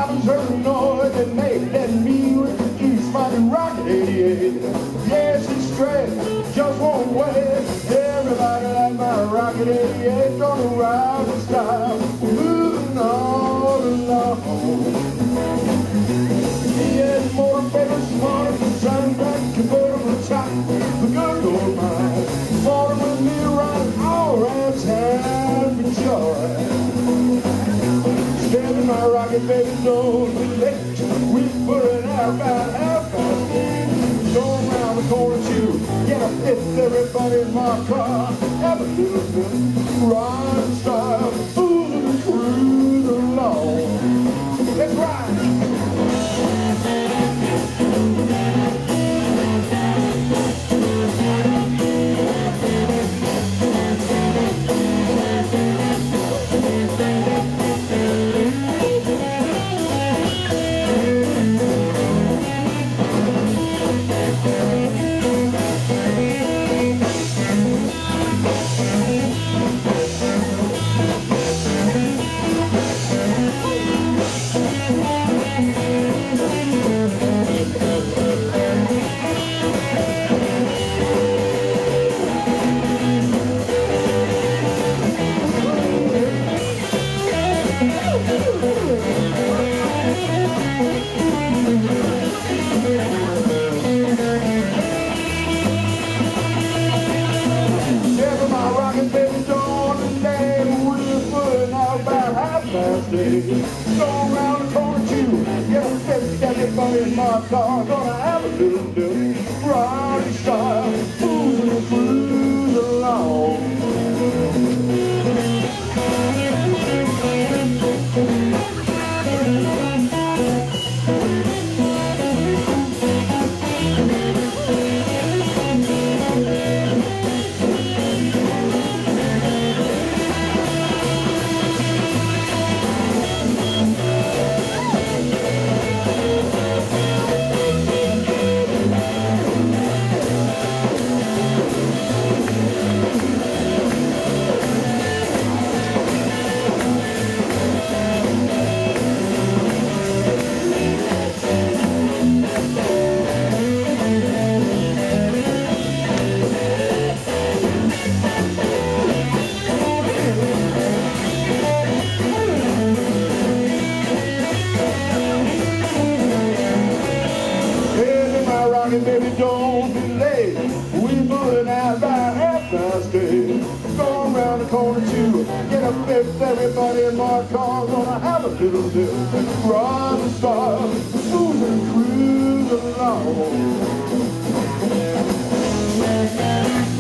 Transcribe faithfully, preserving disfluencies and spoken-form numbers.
drivers heard the noise that made that me with the East Mighty Rocket eighty-eight. Yes, it's straight, just one way. Everybody like my Rocket eighty-eight, gonna ride in style, moving all along. Yeah, motor baby, smarter than sun, back convertible top, the good old mine. Falling with me right all around town for joy. Standing my rocket, baby, don't be late. We put it out about half past eight. Going around the corner too, get a fifth, everybody in my car. Have a little bit, ride style, moving through the lawn. Let's ride. Go around the corner too, get a fifth, everybody in my car. Gonna have a little bit, riding style, moving through the lawn. Baby, don't be late. We moving out about half past eight. Go around the corner too, get a fifth, everybody in my car. Gonna have a little bit, ride the style, moving through the lawn.